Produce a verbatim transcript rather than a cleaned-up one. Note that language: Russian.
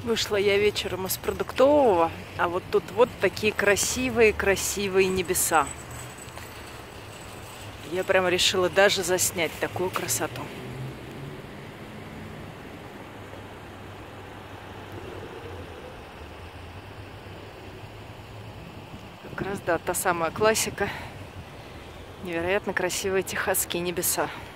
Вышла я вечером из продуктового, а вот тут вот такие красивые-красивые небеса. Я прямо решила даже заснять такую красоту. Как раз, да, та самая классика. Невероятно красивые техасские небеса.